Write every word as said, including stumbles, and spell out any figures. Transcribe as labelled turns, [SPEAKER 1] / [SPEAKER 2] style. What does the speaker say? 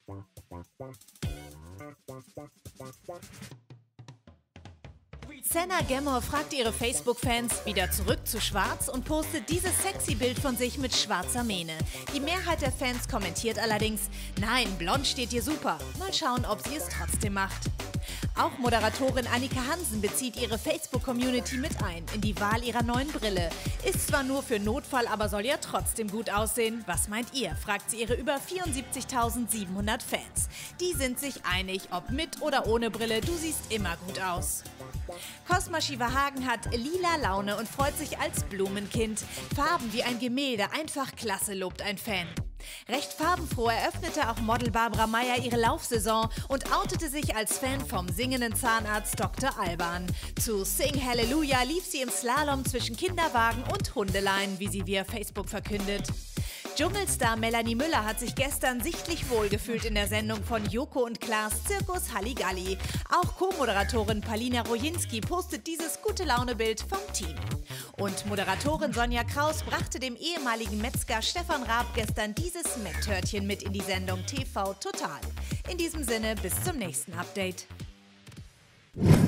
[SPEAKER 1] Senna Gemmo fragt ihre Facebook-Fans wieder zurück zu Schwarz und postet dieses sexy Bild von sich mit schwarzer Mähne. Die Mehrheit der Fans kommentiert allerdings: Nein, blond steht dir super. Mal schauen, ob sie es trotzdem macht. Auch Moderatorin Annika Hansen bezieht ihre Facebook-Community mit ein in die Wahl ihrer neuen Brille. Ist zwar nur für Notfall, aber soll ja trotzdem gut aussehen. Was meint ihr? Fragt sie ihre über vierundsiebzigtausendsiebenhundert Fans. Die sind sich einig, ob mit oder ohne Brille, du siehst immer gut aus. Cosma Shivahagen hat lila Laune und freut sich als Blumenkind. Farben wie ein Gemälde, einfach klasse, lobt ein Fan. Recht farbenfroh eröffnete auch Model Barbara Meyer ihre Laufsaison und outete sich als Fan vom singenden Zahnarzt Doktor Alban. Zu Sing Hallelujah lief sie im Slalom zwischen Kinderwagen und Hundeleien, wie sie via Facebook verkündet. Dschungelstar Melanie Müller hat sich gestern sichtlich wohlgefühlt in der Sendung von Joko und Klaas Zirkus Halligalli. Auch Co-Moderatorin Palina Rojinski postet dieses Gute-Laune-Bild vom Team. Und Moderatorin Sonja Kraus brachte dem ehemaligen Metzger Stefan Raab gestern dieses Metttörtchen mit in die Sendung T V Total. In diesem Sinne, bis zum nächsten Update.